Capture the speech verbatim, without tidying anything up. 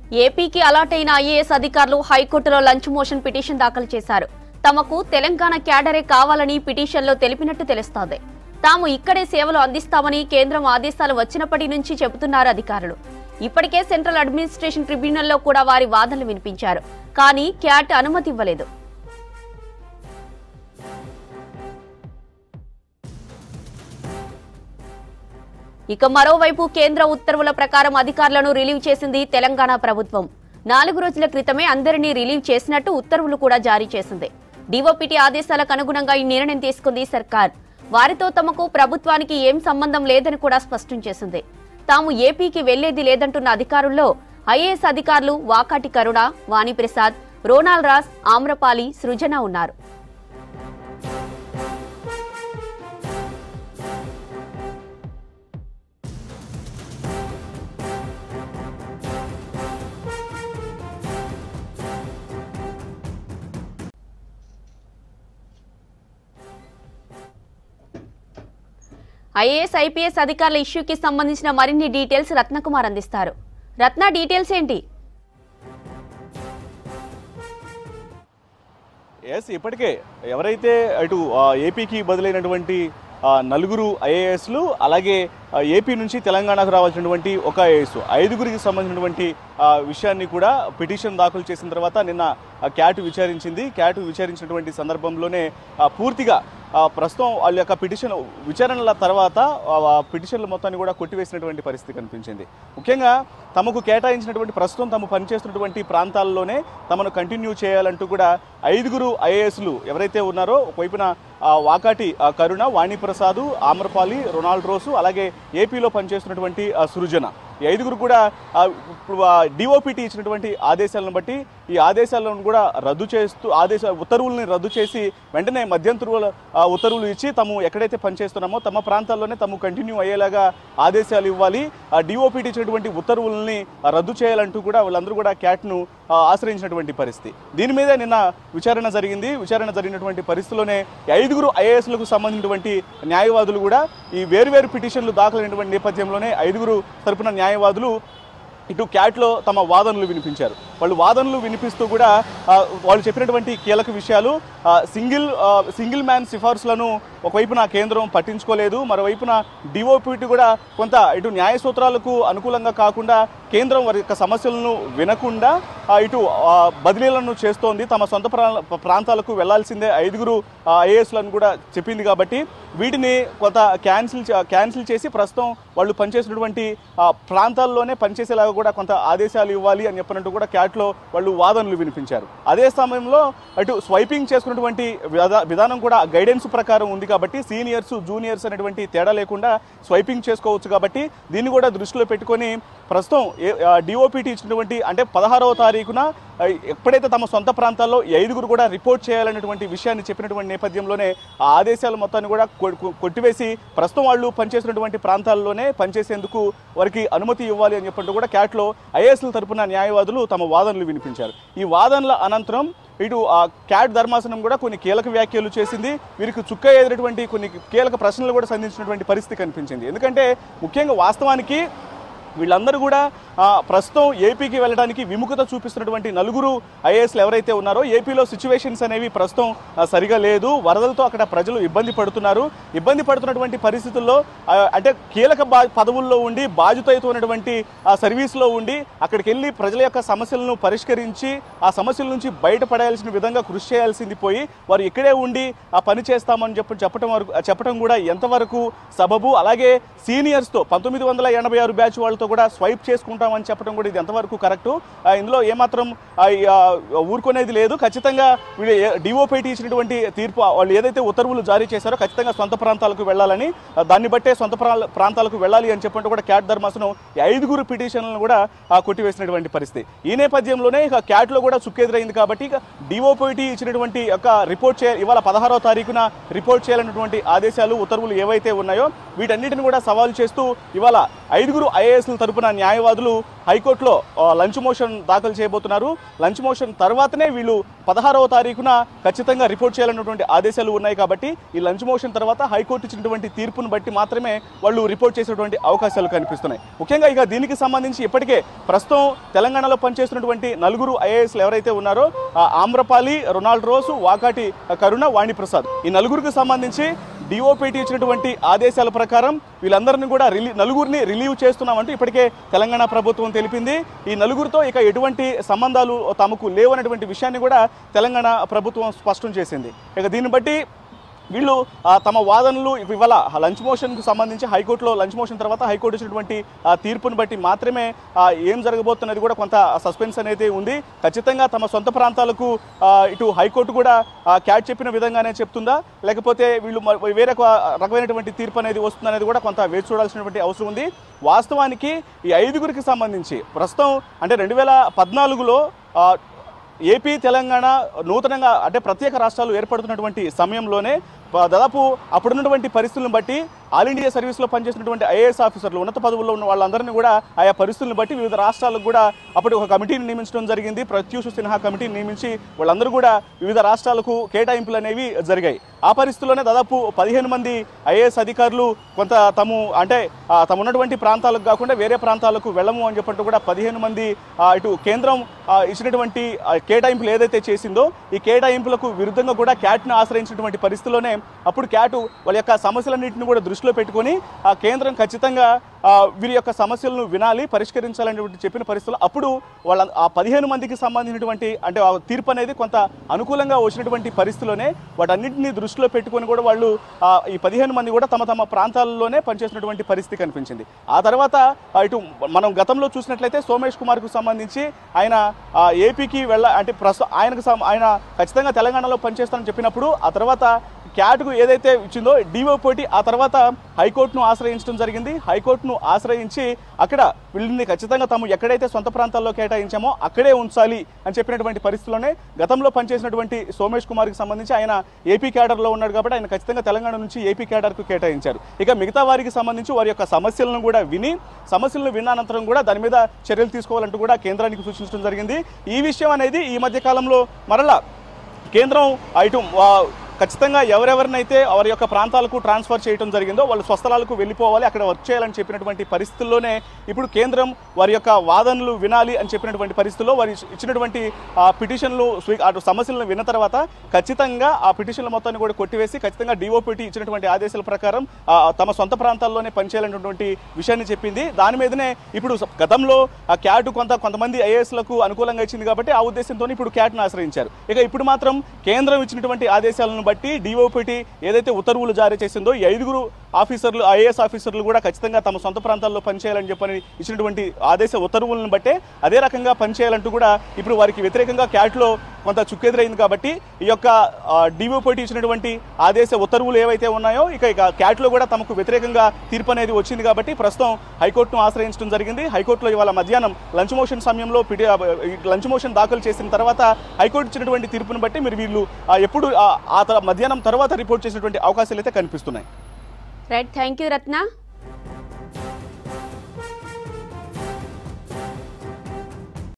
ఏపీకి అలాట్ అయిన ఐఏఎస్ అధికారులు హైకోర్టులో లంచ్ మోషన్ పిటిషన్ దాఖలు చేశారు. తమకు తెలంగాణ క్యాడరే కావాలని పిటిషన్లో తెలిపినట్టు తెలుస్తోంది. తాము ఇక్కడే సేవలు అందిస్తామని కేంద్రం ఆదేశాలు వచ్చినప్పటి నుంచి చెబుతున్నారు అధికారులు. ఇప్పటికే సెంట్రల్ అడ్మినిస్ట్రేషన్ ట్రిబ్యునల్లో కూడా వారి వాదనలు వినిపించారు. కానీ క్యాట్ అనుమతి ఇవ్వలేదు. ఇక మరోవైపు కేంద్ర ఉత్తర్వుల ప్రకారం అధికారులను రిలీవ్ చేసింది తెలంగాణ ప్రభుత్వం. నాలుగు రోజుల క్రితమే అందరినీ రిలీవ్ చేసినట్టు ఉత్తర్వులు కూడా జారీ చేసింది. డీఓపీటీ ఆదేశాలకు అనుగుణంగా ఈ నిర్ణయం తీసుకుంది సర్కార్. వారితో తమకు ప్రభుత్వానికి ఏం సంబంధం లేదని కూడా స్పష్టం చేసింది. తాము ఏపీకి వెళ్లేది లేదంటున్న అధికారుల్లో ఐఏఎస్ అధికారులు వాకాటి కరుణ, వాణిప్రసాద్, రోనాల్ రాస్, ఆమ్రపాలి, సృజన ఉన్నారు. ఐఏఎస్ ఐపీఎస్ అధికారుల ఇష్యూకి సంబంధించిన మరిన్ని డీటెయిల్స్ రత్నకుమార్ అందిస్తారు. రత్న, డీటెయిల్స్ ఏంటి? ఎస్ ఇప్పటికే ఎవరైతే అటు ఏపీకి బదులైనటువంటి నలుగురు ఐఏఎస్లు, అలాగే ఏపీ నుంచి తెలంగాణకు రావాల్సినటువంటి ఒక ఐఏఎస్, ఐదుగురికి సంబంధించినటువంటి విషయాన్ని కూడా పిటిషన్ దాఖలు చేసిన తర్వాత నిన్న క్యాట్ విచారించింది. క్యాట్ విచారించినటువంటి సందర్భంలోనే పూర్తిగా ప్రస్తుతం వాళ్ళ యొక్క పిటిషన్ విచారణల తర్వాత పిటిషన్ల మొత్తాన్ని కూడా కొట్టివేసినటువంటి పరిస్థితి కనిపించింది. ముఖ్యంగా తమకు కేటాయించినటువంటి ప్రస్తుతం తాము పనిచేస్తున్నటువంటి ప్రాంతాల్లోనే తమను కంటిన్యూ చేయాలంటూ కూడా ఐదుగురు ఐఏఎస్లు ఎవరైతే ఉన్నారో, ఒకవైపున వాకాటి కరుణ, వాణిప్రసాద్, ఆమ్రపాలి, రొనాల్డ్ రోసు, అలాగే ఏపీలో పనిచేస్తున్నటువంటి సృజన, ఈ ఐదుగురు కూడా ఇప్పుడు డిఓపిటి ఇచ్చినటువంటి ఆదేశాలను బట్టి ఈ ఆదేశాలను కూడా రద్దు చేస్తూ ఆదేశ ఉత్తర్వుల్ని రద్దు చేసి వెంటనే మధ్యంతరువుల ఉత్తర్వులు ఇచ్చి తాము ఎక్కడైతే పనిచేస్తున్నామో తమ ప్రాంతాల్లోనే తాము కంటిన్యూ అయ్యేలాగా ఆదేశాలు ఇవ్వాలి, డిఓపిటి ఇచ్చినటువంటి ఉత్తర్వుల్ని రద్దు చేయాలంటూ కూడా వాళ్ళందరూ కూడా క్యాట్ను ఆశ్రయించినటువంటి పరిస్థితి. దీని మీద నిన్న విచారణ జరిగింది. విచారణ జరిగినటువంటి పరిస్థితిలోనే ఐదుగురు ఐఏఎస్లకు సంబంధించినటువంటి న్యాయవాదులు కూడా ఈ వేరువేరు పిటిషన్లు దాఖలైనటువంటి నేపథ్యంలోనే ఐదుగురు తరపున న్యాయవాదులు ఇటు క్యాట్లో తమ వాదనలు వినిపించారు. వాళ్ళు వాదనలు వినిపిస్తూ కూడా వాళ్ళు చెప్పినటువంటి కీలక విషయాలు, సింగిల్ సింగిల్ మ్యాన్ సిఫార్సులను ఒకవైపున కేంద్రం పట్టించుకోలేదు, మరోవైపున డిఓపిటి కూడా కొంత ఇటు న్యాయ సూత్రాలకు అనుకూలంగా కాకుండా కేంద్రం వారి యొక్క సమస్యలను వినకుండా ఇటు బదిలీలను చేస్తోంది, తమ సొంత ప్రాంతాలకు వెళ్లాల్సిందే ఐదుగురు ఐఏఎస్లను కూడా చెప్పింది. కాబట్టి వీటిని కొంత క్యాన్సిల్ క్యాన్సిల్ చేసి ప్రస్తుతం వాళ్ళు పనిచేసినటువంటి ప్రాంతాల్లోనే పనిచేసేలాగా కూడా కొంత ఆదేశాలు ఇవ్వాలి అని చెప్పినట్టు కూడా క్యాట్లో వాళ్ళు వాదనలు వినిపించారు. అదే సమయంలో అటు స్వైపింగ్ చేసుకున్నటువంటి విధానం కూడా గైడెన్స్ ప్రకారం ఉంది కాబట్టి సీనియర్స్ జూనియర్స్ అనేటువంటి తేడా లేకుండా స్వైపింగ్ చేసుకోవచ్చు. కాబట్టి దీన్ని కూడా దృష్టిలో పెట్టుకొని ప్రస్తుతం డిఓపిటి ఇచ్చినటువంటి అంటే పదహారవ తారీఖున ఎప్పుడైతే తమ సొంత ప్రాంతాల్లో ఐదుగురు కూడా రిపోర్ట్ చేయాలనేటువంటి విషయాన్ని చెప్పినటువంటి నేపథ్యంలోనే ఆ ఆదేశాలు మొత్తాన్ని కూడా కొట్టివేసి ప్రస్తుతం వాళ్ళు పనిచేసినటువంటి ప్రాంతాల్లోనే పనిచేసేందుకు వారికి అనుమతి ఇవ్వాలి అని చెప్పంటూ కూడా క్యాట్లో ఐఏఎస్ల తరపున న్యాయవాదులు తమ వాదనలు వినిపించారు. ఈ వాదనల అనంతరం ఇటు ఆ క్యాట్ ధర్మాసనం కూడా కొన్ని కీలక వ్యాఖ్యలు చేసింది. వీరికి చుక్క ఎదురైనటువంటి కొన్ని కీలక ప్రశ్నలు కూడా సంధించినటువంటి పరిస్థితి కనిపించింది. ఎందుకంటే ముఖ్యంగా వాస్తవానికి వీళ్ళందరూ కూడా ప్రస్తుతం ఏపీకి వెళ్ళడానికి విముఖత చూపిస్తున్నటువంటి నలుగురు ఐఏఎస్లు ఎవరైతే ఉన్నారో ఏపీలో సిచ్యువేషన్స్ అనేవి ప్రస్తుతం సరిగా లేదు, వరదలతో అక్కడ ప్రజలు ఇబ్బంది పడుతున్నారు. ఇబ్బంది పడుతున్నటువంటి పరిస్థితుల్లో అంటే కీలక పదవుల్లో ఉండి బాధ్యతతో ఉన్నటువంటి ఆ సర్వీస్లో ఉండి అక్కడికి వెళ్ళి ప్రజల యొక్క సమస్యలను పరిష్కరించి ఆ సమస్యల నుంచి బయటపడాల్సిన విధంగా కృషి చేయాల్సింది పోయి వారు ఇక్కడే ఉండి ఆ పని చేస్తామని చెప్పి చెప్పడం వరకు చెప్పడం కూడా ఎంతవరకు సబబు, అలాగే సీనియర్స్తో పంతొమ్మిది వందల ఎనభై ఆరు బ్యాచ్ వాళ్ళతో కూడా స్వైప్ చేసుకుంటామని చెప్పడం కూడా ఇది ఎంతవరకు కరెక్టు, ఇందులో ఏమాత్రం ఊరుకునేది లేదు. ఖచ్చితంగా వీళ్ళు డిఓపిటి ఇచ్చినటువంటి తీర్పు వాళ్ళు ఏదైతే ఉత్తర్వులు జారీ చేశారో ఖచ్చితంగా సొంత ప్రాంతాలకు వెళ్ళాలని, దాన్ని బట్టే సొంత ప్రాంతాలకు వెళ్ళాలి అని చెప్పంటూ కూడా క్యాట్ ధర్మాసనం ఐదుగురు పిటిషన్లను కూడా కొట్టివేసినటువంటి పరిస్థితి. ఈ నేపథ్యంలోనే ఇక క్యాట్లో కూడా చుక్కెదురైంది. కాబట్టి ఇక డిఓపిటి ఇచ్చినటువంటి యొక్క రిపోర్ట్ చేయాలి, ఇవాళ పదహారవ తారీఖున రిపోర్ట్ చేయాలన్నటువంటి ఆదేశాలు ఉత్తర్వులు ఏవైతే ఉన్నాయో వీటన్నిటిని కూడా సవాల్ చేస్తూ ఇవాళ ఐదుగురు ఐఏఎస్ల తరపున న్యాయవాదులు హైకోర్టులో లంచ్ మోషన్ దాఖలు చేయబోతున్నారు. లంచ్ మోషన్ తర్వాతనే వీళ్ళు పదహారవ తారీఖున ఖచ్చితంగా రిపోర్ట్ చేయాలన్నటువంటి ఆదేశాలు ఉన్నాయి. కాబట్టి ఈ లంచ్ మోషన్ తర్వాత హైకోర్టు ఇచ్చినటువంటి తీర్పును బట్టి మాత్రమే వాళ్ళు రిపోర్ట్ చేసేటువంటి అవకాశాలు కనిపిస్తున్నాయి. ముఖ్యంగా ఇక దీనికి సంబంధించి ఇప్పటికే ప్రస్తుతం తెలంగాణలో పనిచేస్తున్నటువంటి నలుగురు ఐఏఎస్లు ఎవరైతే ఉన్నారో ఆమ్రపాలి, రొనాల్డ్ రోసు, వాకాటి కరుణ, వాణిప్రసాద్ ఈ నలుగురికి సంబంధించి డిఓపిటి ఇచ్చినటువంటి ఆదేశాల ప్రకారం వీళ్ళందరినీ కూడా రిలీ నలుగురిని రిలీవ్ చేస్తున్నామంటూ ఇప్పటికే తెలంగాణ ప్రభుత్వం తెలిపింది. ఈ నలుగురితో ఇక ఎటువంటి సంబంధాలు తమకు లేవనేటువంటి విషయాన్ని కూడా తెలంగాణ ప్రభుత్వం స్పష్టం చేసింది. ఇక దీన్ని బట్టి వీళ్ళు తమ వాదనలు ఇవాళ లంచ్ మోషన్కు సంబంధించి హైకోర్టులో లంచ్ మోషన్ తర్వాత హైకోర్టు ఇచ్చినటువంటి తీర్పును బట్టి మాత్రమే ఏం జరగబోతున్నది కూడా కొంత సస్పెన్స్ అనేది ఉంది. ఖచ్చితంగా తమ సొంత ప్రాంతాలకు ఇటు హైకోర్టు కూడా క్యాట్ చెప్పిన విధంగానే చెప్తుందా, లేకపోతే వీళ్ళు వేరే రకమైనటువంటి తీర్పు అనేది వస్తుందనేది కూడా కొంత వేచి చూడాల్సినటువంటి అవసరం ఉంది. వాస్తవానికి ఈ ఐదుగురికి సంబంధించి ప్రస్తుతం అంటే రెండు వేల పద్నాలుగులో ఏపీ, తెలంగాణ నూతనంగా అంటే ప్రత్యేక రాష్ట్రాలు ఏర్పడుతున్నటువంటి సమయంలోనే దాదాపు అప్పుడున్నటువంటి పరిస్థితులను బట్టి ఆల్ ఇండియా సర్వీస్లో పనిచేసినటువంటి ఐఏఎస్ ఆఫీసర్లు, ఉన్నత పదవుల్లో ఉన్న వాళ్ళందరినీ కూడా ఆయా పరిస్థితులను బట్టి వివిధ రాష్ట్రాలకు కూడా అప్పుడు ఒక కమిటీని నియమించడం జరిగింది. ప్రత్యూష్ సిన్హా కమిటీని నియమించి వాళ్ళందరూ కూడా వివిధ రాష్ట్రాలకు కేటాయింపులు అనేవి జరిగాయి. ఆ పరిస్థితుల్లోనే దాదాపు పదిహేను మంది ఐఏఎస్ అధికారులు కొంత తము అంటే తమ ఉన్నటువంటి ప్రాంతాలకు కాకుండా వేరే ప్రాంతాలకు వెళ్ళము అని చెప్పంటూ కూడా పదిహేను మంది ఇటు కేంద్రం ఇచ్చినటువంటి కేటాయింపులు ఏదైతే చేసిందో ఈ కేటాయింపులకు విరుద్ధంగా కూడా క్యాట్ను ఆశ్రయించినటువంటి పరిస్థితుల్లోనే అప్పుడు క్యాట్ వాళ్ళ యొక్క సమస్యలన్నింటినీ కూడా దృష్టిలో పెట్టుకొని ఆ కేంద్రం ఖచ్చితంగా వీరి యొక్క సమస్యలను వినాలి, పరిష్కరించాలనేటువంటి చెప్పిన పరిస్థితులు అప్పుడు వాళ్ళ ఆ పదిహేను మందికి సంబంధించినటువంటి అంటే ఆ తీర్పు అనేది కొంత అనుకూలంగా వచ్చినటువంటి పరిస్థితుల్లోనే వాటన్నింటినీ దృష్టిలో పెట్టుకొని కూడా వాళ్ళు ఈ పదిహేను మంది కూడా తమ తమ ప్రాంతాల్లోనే పనిచేసినటువంటి పరిస్థితి కనిపించింది. ఆ తర్వాత ఇటు మనం గతంలో చూసినట్లయితే సోమేష్ కుమార్కు సంబంధించి ఆయన ఏపీకి వెళ్ళ అంటే ప్రస్తుతం ఆయనకు ఆయన ఖచ్చితంగా తెలంగాణలో పనిచేస్తానని చెప్పినప్పుడు ఆ తర్వాత క్యాట్కు ఏదైతే ఇచ్చిందో డిఓపిటి ఆ తర్వాత హైకోర్టును ఆశ్రయించడం జరిగింది. హైకోర్టును ఆశ్రయించి అక్కడ వీళ్ళని ఖచ్చితంగా తాము ఎక్కడైతే సొంత ప్రాంతాల్లో కేటాయించామో అక్కడే ఉంచాలి అని చెప్పినటువంటి పరిస్థితుల్లోనే గతంలో పనిచేసినటువంటి సోమేష్ కుమార్కి సంబంధించి ఆయన ఏపీ క్యాడర్లో ఉన్నాడు కాబట్టి ఆయన ఖచ్చితంగా తెలంగాణ నుంచి ఏపీ క్యాడర్కు కేటాయించారు. ఇక మిగతా వారికి సంబంధించి వారి యొక్క సమస్యలను కూడా విని సమస్యలను విన్నానంతరం కూడా దాని మీద చర్యలు తీసుకోవాలంటూ కూడా కేంద్రానికి సూచించడం జరిగింది. ఈ విషయం అనేది ఈ మధ్య కాలంలో మరలా కేంద్రం ఇటు ఖచ్చితంగా ఎవరెవరినైతే వారి యొక్క ప్రాంతాలకు ట్రాన్స్ఫర్ చేయడం జరిగిందో వాళ్ళు స్వస్థలాలకు వెళ్ళిపోవాలి, అక్కడ వర్క్ చేయాలని చెప్పినటువంటి పరిస్థితుల్లోనే ఇప్పుడు కేంద్రం వారి యొక్క వాదనలు వినాలి అని చెప్పినటువంటి పరిస్థితుల్లో వారి ఇచ్చినటువంటి పిటిషన్లు అటు సమస్యలను విన్న తర్వాత ఖచ్చితంగా ఆ పిటిషన్ల మొత్తాన్ని కూడా కొట్టివేసి ఖచ్చితంగా డిఓపిటి ఇచ్చినటువంటి ఆదేశాల ప్రకారం తమ సొంత ప్రాంతాల్లోనే పనిచేయాలనేటువంటి విషయాన్ని చెప్పింది. దాని మీదనే ఇప్పుడు గతంలో ఆ క్యాట్ కొంత కొంతమంది ఐఏఎస్లకు అనుకూలంగా ఇచ్చింది కాబట్టి ఆ ఉద్దేశంతో ఇప్పుడు క్యాట్ను ఆశ్రయించారు. ఇక ఇప్పుడు మాత్రం కేంద్రం ఇచ్చినటువంటి ఆదేశాలను బట్టి డిఓపిటి ఏదైతే ఉత్తర్వులు జారీ చేసిందో ఈ ఐదుగురు ఆఫీసర్లు ఐఏఎస్ ఆఫీసర్లు కూడా ఖచ్చితంగా తమ సొంత ప్రాంతాల్లో పనిచేయాలని చెప్పని ఇచ్చినటువంటి ఆదేశ ఉత్తర్వులను బట్టే అదే రకంగా పనిచేయాలంటూ కూడా ఇప్పుడు వారికి వ్యతిరేకంగా క్యాట్లో కొంత చుక్కెదురైంది. కాబట్టి ఈ యొక్క డిఓపిటి ఇచ్చినటువంటి ఆదేశ ఉత్తర్వులు ఏవైతే ఉన్నాయో ఇక ఇక క్యాట్లో కూడా తమకు వ్యతిరేకంగా తీర్పు అనేది వచ్చింది కాబట్టి ప్రస్తుతం హైకోర్టును ఆశ్రయించడం జరిగింది. హైకోర్టులో ఇవాళ మధ్యాహ్నం లంచ్ మోషన్ సమయంలో పిటి లంచ్ మోషన్ దాఖలు చేసిన తర్వాత హైకోర్టు ఇచ్చినటువంటి తీర్పును బట్టి మీరు వీళ్ళు ఎప్పుడు ఆ మధ్యాహ్నం తర్వాత రిపోర్ట్ చేసినటువంటి అవకాశాలు అయితే కనిపిస్తున్నాయి. Right, thank you Ratna.